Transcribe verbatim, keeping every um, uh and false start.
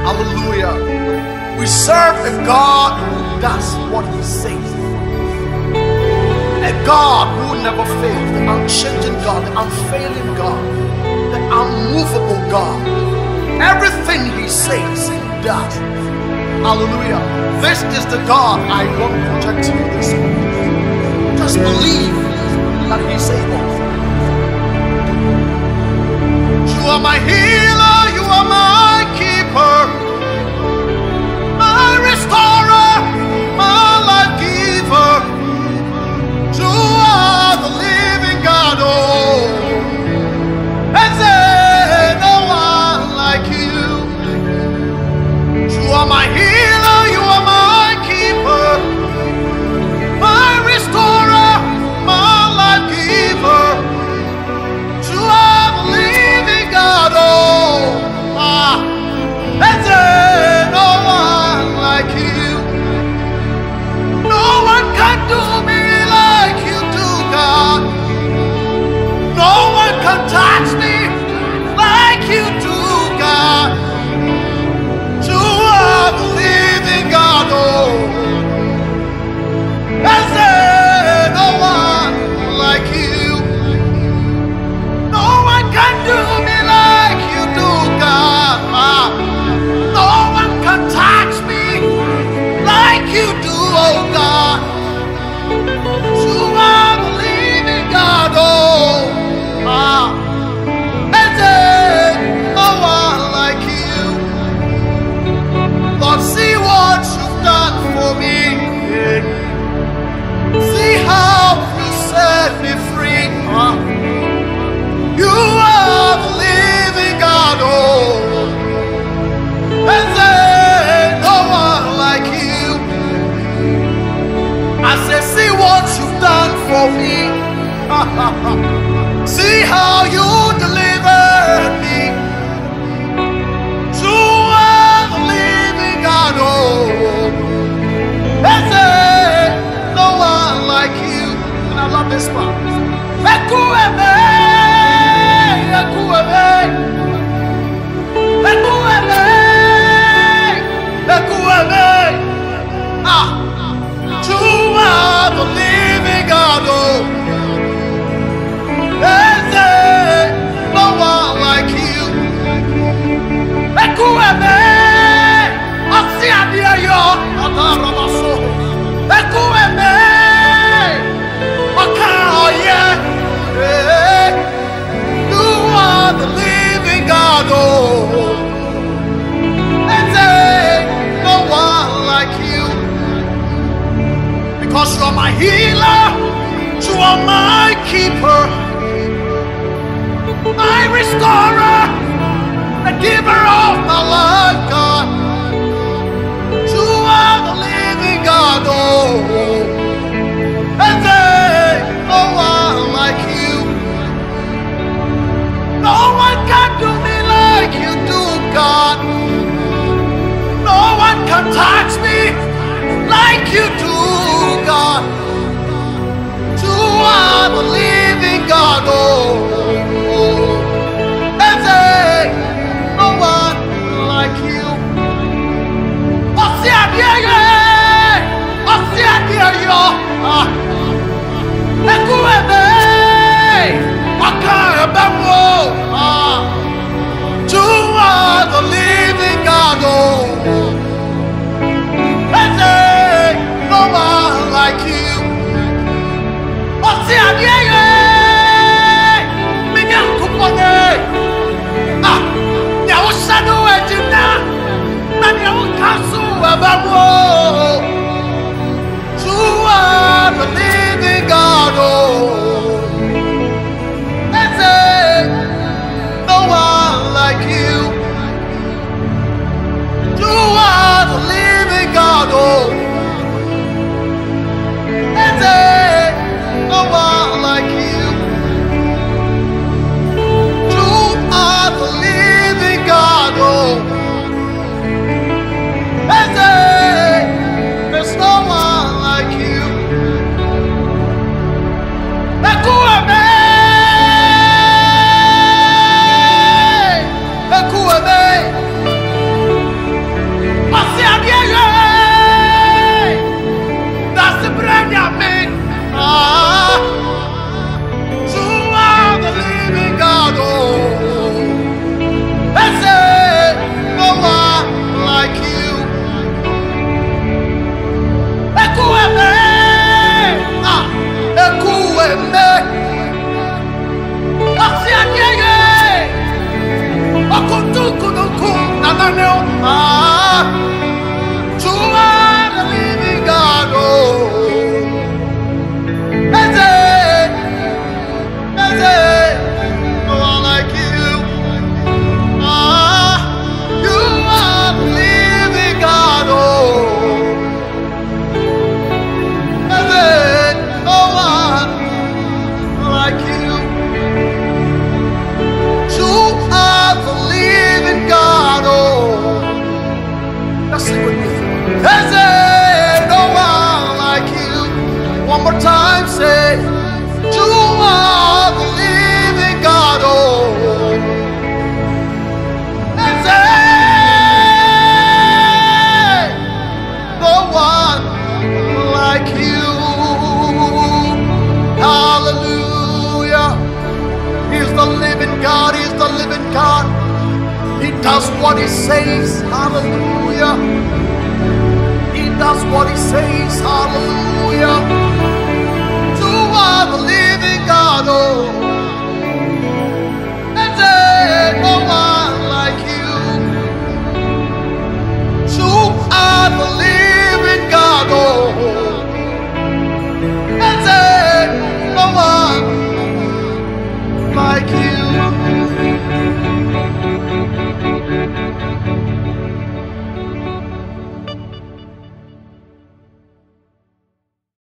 Hallelujah. We serve a God who does what he says. A God who never fails. The unchanging God, the unfailing God, the unmovable God. Everything he says, he does. Hallelujah. This is the God I want to project to you this morning. Just believe that he's able. You are my healer, you are my keeper, my restorer, my life giver. You are the living God, oh, and there's no one like you. You are my healer, you are my keeper, my restorer, my life giver. You are the living God, oh, ah, and there's no one like you. No one can do me like you do, God. No one can touch me like you do, God. You are the living God, oh, and there's no one like you. No one can do me like you do, God. Ah, no one can touch me like you do, oh God. You are the living God, oh, ah, and there's no one like you. Lord, see what you've done for me. See how you set me free. Ah. You are the living God, oh, and there's no one like you. I say, see what you've done for me. See how you delivered me. You are the living God, oh, and there's no one like you. And I love this part. Ekwueme, Ekwueme, Ekwueme, Ekwueme. Ah, you are the living God, oh, and there's no one like you. Ekwueme, I see a dear yo, Ekwueme, oh yeah. You are the living God, oh, and there's no one like you. Because you are my healer, you are my keeper, my restorer, the giver of my life, God. You are the living God, oh, and there's no one like you. No one can do me like you do, God. No one can touch me like you do, God. You are the living God, oh, and there's no one like you. Oh, see, I hear you. Oh, see, I hear you. Ah. Ekwueme, Akarabawo, ah, you are the living God, oh, and there's no one like you. Oh, see, I hear you, me Yakupone, ah, Yawo Shadow Ejina, and Yawo Kasu Abawo. You are the living God, oh, and there's no one like you. You are the living God, oh, and there's no one like you. You are the living God, oh, and there's no one like you. Ekwueme, Ekwueme, What's the idea? That's the brand I made. Ah, you are the living God. Oh, I say no one like you. Ekwueme, ah, Ekwueme. What's the idea? Okutukunuku, nanano, ah, you are the living God. Oh. One more time, say, you are the living God, oh, and say, no one like you. Hallelujah. He's the living God, he's the living God. He does what he says, hallelujah. He does what he says, hallelujah. You are the living God, oh.